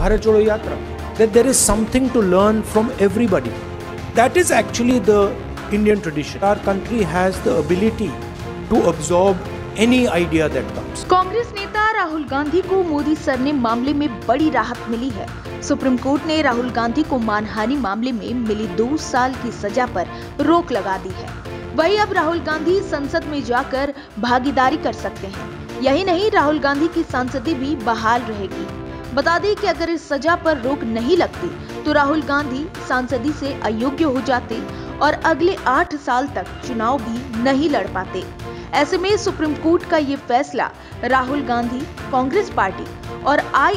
Bharat Jodo Yatra, that there is something to learn from everybody. That is actually the Indian tradition. Our country has the ability to absorb any idea that comes. Congress नेता राहुल गांधी को मोदी सरने मामले में बड़ी राहत मिली है। Supreme court ने राहुल गांधी को मानहानि मामले में मिली 2 साल की सजा पर रोक लगा दी है। वहीं अब राहुल गांधी संसद में जाकर भागीदारी कर सकते हैं। यही नहीं, राहुल गांधी की सांसदी भी बहाल रहेगी। बता दें कि अगर इस सजा पर रोक नहीं लगती तो राहुल गांधी सांसदी से अयोग्य हो जाते और अगले 8 साल तक चुनाव भी नहीं लड़ पाते। ऐसे में सुप्रीम कोर्ट का ये फैसला राहुल गांधी, कांग्रेस पार्टी और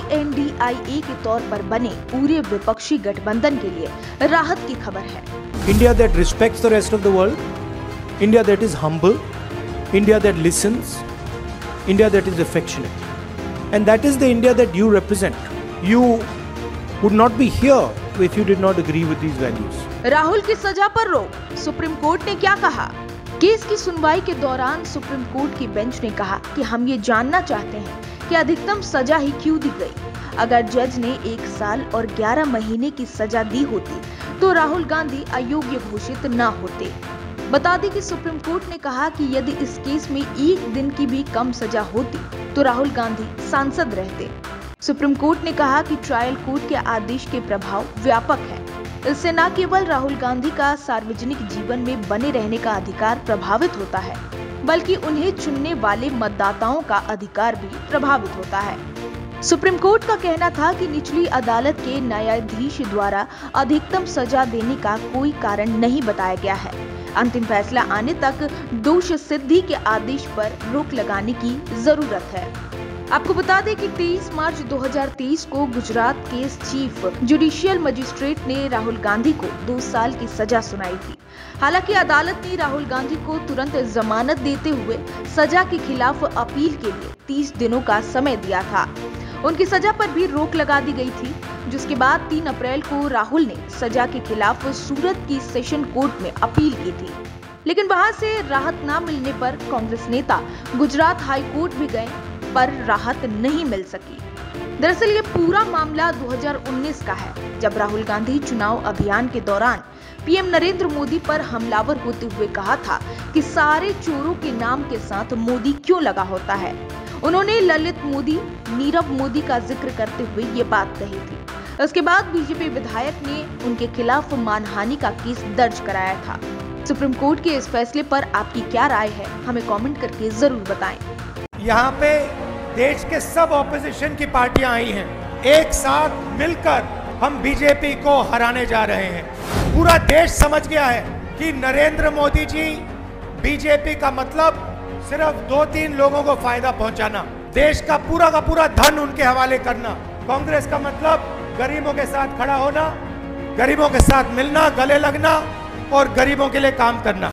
INDIA के तौर पर बने पूरे विपक्षी गठबंधन के लिए राहत की खबर है। India that respects the rest of the world, India that is humble, India that listens, India that is affectionate. And that is the India that you represent. You would not be here if you did not agree with these values. Rahul की सजा पर रोक, supreme court ने क्या कहा? Case की सुनवाई के दौरान सुप्रीम कोर्ट की बेंच ने कहा कि हम ये जानना चाहते हैं कि अधिकतम सजा ही क्यों दी गई। अगर जज ने 1 साल और 11 महीने की सजा दी होती तो राहुल गांधी अयोग्य घोषित न होते। बता दें कि सुप्रीम कोर्ट ने कहा कि यदि इस केस में 1 दिन की भी कम सजा होती तो राहुल गांधी सांसद रहते। सुप्रीम कोर्ट ने कहा कि ट्रायल कोर्ट के आदेश के प्रभाव व्यापक है। इससे न केवल राहुल गांधी का सार्वजनिक जीवन में बने रहने का अधिकार प्रभावित होता है, बल्कि उन्हें चुनने वाले मतदाताओं का अधिकार भी प्रभावित होता है। सुप्रीम कोर्ट का कहना था कि निचली अदालत के न्यायाधीश द्वारा अधिकतम सजा देने का कोई कारण नहीं बताया गया है। अंतिम फैसला आने तक दोष सिद्धि के आदेश पर रोक लगाने की जरूरत है। आपको बता दें कि 23 मार्च 2023 को Gujarat case chief judicial magistrate ने राहुल गांधी को 2 साल की सजा सुनाई थी। हालांकि अदालत ने राहुल गांधी को तुरंत जमानत देते हुए सजा के खिलाफ अपील के लिए 30 दिनों का समय दिया था। उनकी सजा पर भी रोक लगा दी गई थी, जिसके बाद 3 अप्रैल को राहुल ने सजा के खिलाफ सूरत की सेशन कोर्ट में अपील की थी। लेकिन वहां से राहत न मिलने पर कांग्रेस नेता गुजरात हाई कोर्ट भी गए, पर राहत नहीं मिल सकी। दरअसल ये पूरा मामला 2019 का है, जब राहुल गांधी चुनाव अभियान के दौरान पीएम नरेंद्र मोदी पर हमलावर होते हुए कहा था कि सारे चोरों के नाम के साथ मोदी क्यों लगा होता है। उन्होंने ललित मोदी, नीरव मोदी का जिक्र करते हुए ये बात कही थी। उसके बाद बीजेपी विधायक ने उनके खिलाफ मानहानि का केस दर्ज कराया था। सुप्रीम कोर्ट के इस फैसले पर आपकी क्या राय है, हमें कमेंट करके जरूर बताएं। यहाँ पे देश के सब ऑपोजिशन की पार्टियां आई हैं। एक साथ मिलकर हम बीजेपी को हराने जा रहे हैं। पूरा देश समझ गया है कि नरेंद्र मोदी जी, बीजेपी का मतलब सिर्फ 2-3 लोगों को फायदा पहुंचाना, देश का पूरा धन उनके हवाले करना। कांग्रेस का मतलब गरीबों के साथ खड़ा होना, गरीबों के साथ मिलना, गले लगना और गरीबों के लिए काम करना।